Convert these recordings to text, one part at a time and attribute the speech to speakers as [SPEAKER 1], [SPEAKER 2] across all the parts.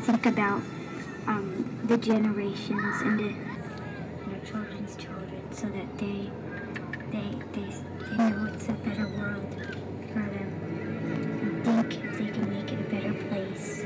[SPEAKER 1] think about the generations and the children's children, so that they know it's a better world for them, and think if they can make it a better place.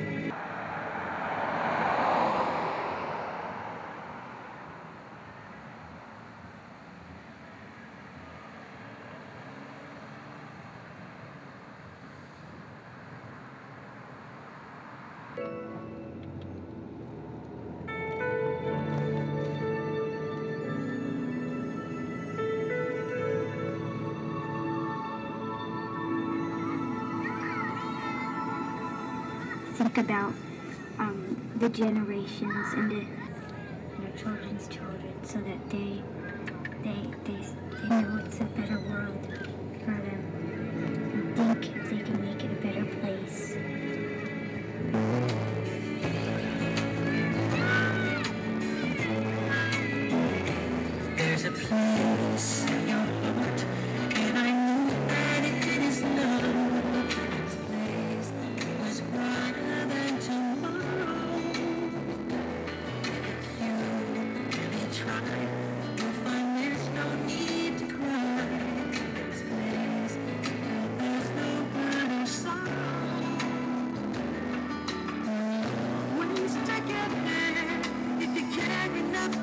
[SPEAKER 1] Think about the generations and the children's children, so that they know it's a better world for them, and think if they can make it a better place.
[SPEAKER 2] There's a place in your heart, and I know that it is love. This place was brighter than tomorrow. If you really try, you'll find there's no need to cry. This place, there's no burden or sorrow. Always together, if you care enough.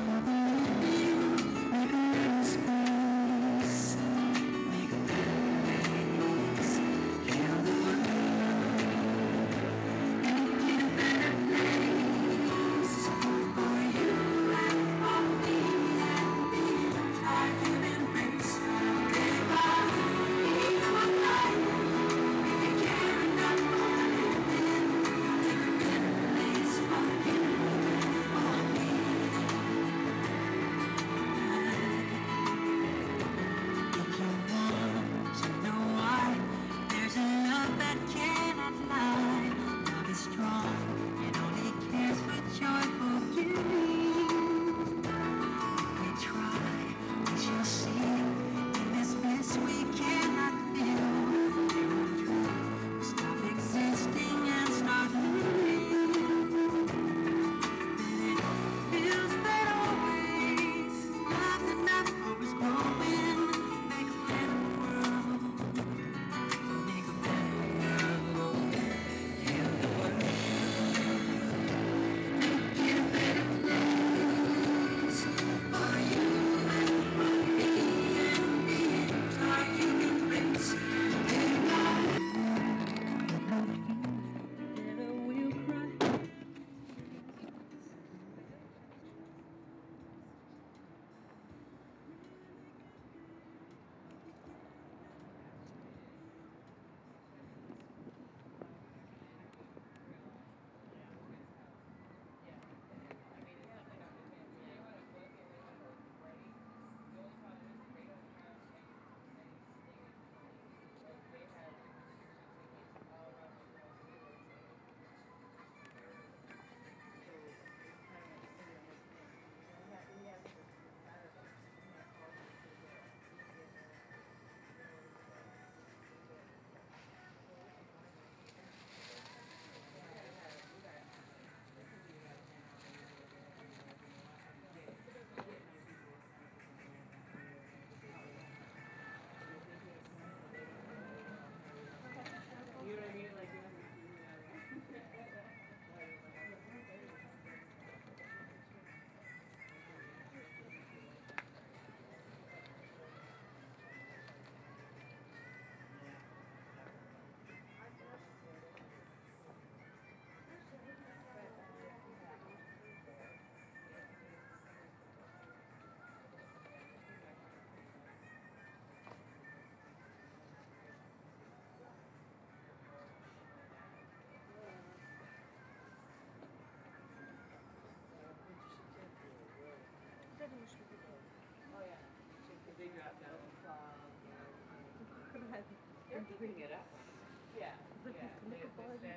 [SPEAKER 3] Bring it up. Yeah. They have limited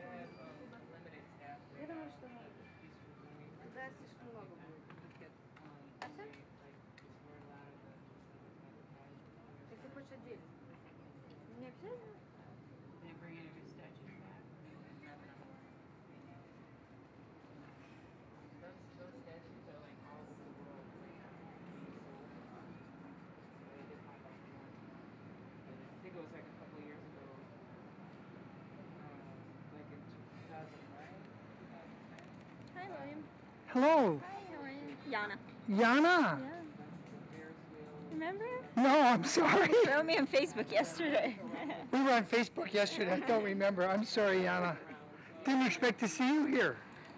[SPEAKER 3] staff.
[SPEAKER 4] Я думаю, что туда слишком много будет пакет. Если хочешь отдельно. Не обязательно?
[SPEAKER 3] They bring in every statue back.
[SPEAKER 5] Hello.
[SPEAKER 6] Hi, how are you? Yana.
[SPEAKER 5] Yana?
[SPEAKER 6] Yeah. Remember?
[SPEAKER 5] No, I'm sorry.
[SPEAKER 6] You wrote me on Facebook yesterday.
[SPEAKER 5] We were on Facebook yesterday. I don't remember. I'm sorry, Yana. Didn't expect to see you here.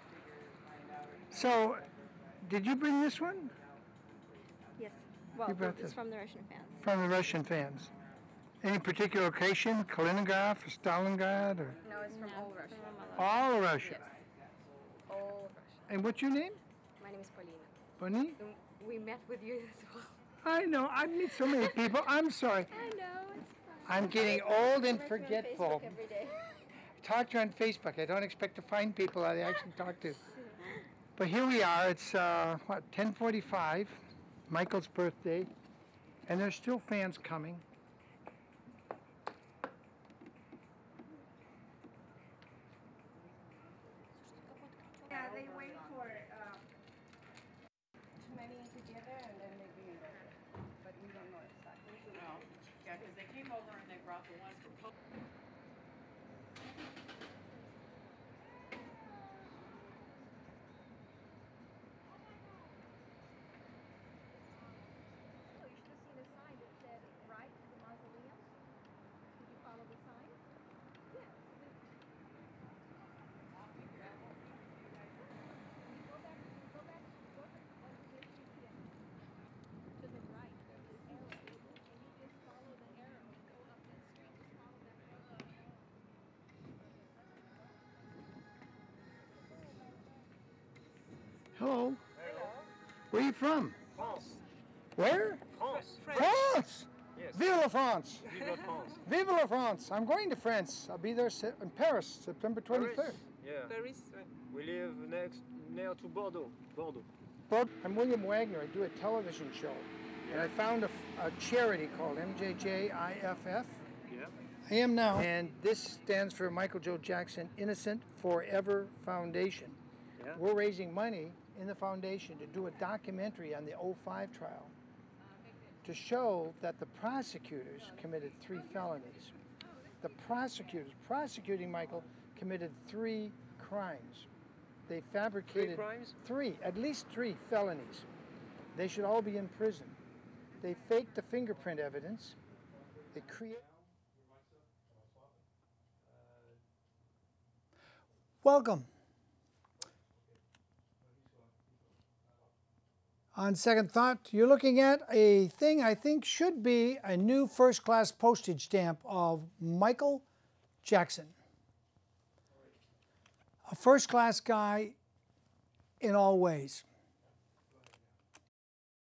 [SPEAKER 5] So, did you bring this one?
[SPEAKER 6] Yes. Well,
[SPEAKER 5] You brought
[SPEAKER 6] it's
[SPEAKER 5] this
[SPEAKER 6] from the Russian fans.
[SPEAKER 5] from the Russian fans. Any particular location? Kaliningrad or Stalingrad? Or
[SPEAKER 4] No, it's from all Russia.
[SPEAKER 5] all of Russia?
[SPEAKER 4] Yes. All Russia.
[SPEAKER 5] And what's your name?
[SPEAKER 4] My name is Paulina.
[SPEAKER 5] Bonnie?
[SPEAKER 4] We met with you as well.
[SPEAKER 5] I know. I meet so many people. I'm sorry.
[SPEAKER 6] I know, it's fine.
[SPEAKER 5] I'm getting old and
[SPEAKER 6] I write me on
[SPEAKER 5] forgetful.
[SPEAKER 6] Facebook every day.
[SPEAKER 5] Talk to you on Facebook. I don't expect to find people I actually talk to. But here we are. It's, 10:45, Michael's birthday, and there's still fans coming.
[SPEAKER 4] Yeah, they wait for too many together and then they bring it over. But we don't know exactly.
[SPEAKER 3] No. Yeah, because they came over and they brought the ones from Poland.
[SPEAKER 6] Oh, you should have seen a sign that said, right to the mausoleum. Did you follow the sign? Yes. You go back to the right. There's an arrow. And you just follow the arrow. Go up that street. Just follow that road.
[SPEAKER 5] Hello. Where are you from?
[SPEAKER 7] France.
[SPEAKER 5] Where?
[SPEAKER 7] France.
[SPEAKER 5] France!
[SPEAKER 7] Yes.
[SPEAKER 5] Vive la France!
[SPEAKER 7] Vive la France.
[SPEAKER 5] Vive la France! I'm going to France. I'll be there in Paris, September 23rd.
[SPEAKER 7] Paris. Yeah. Paris. We live near to Bordeaux. Bordeaux.
[SPEAKER 5] I'm William Wagener. I do a television show. And I found a charity called MJJIFF.
[SPEAKER 7] Yeah.
[SPEAKER 5] I am now. And this stands for Michael Joe Jackson Innocent Forever Foundation.
[SPEAKER 7] Yeah.
[SPEAKER 5] We're raising money in the foundation to do a documentary on the 05 trial to show that the prosecutors committed 3 felonies. The prosecutors prosecuting Michael committed 3 crimes. They fabricated
[SPEAKER 7] 3 crimes?
[SPEAKER 5] 3, at least 3 felonies. They should all be in prison. They faked the fingerprint evidence. They create. Welcome. On second thought, you're looking at a thing I think should be a new first-class postage stamp of Michael Jackson. A first-class guy in all ways.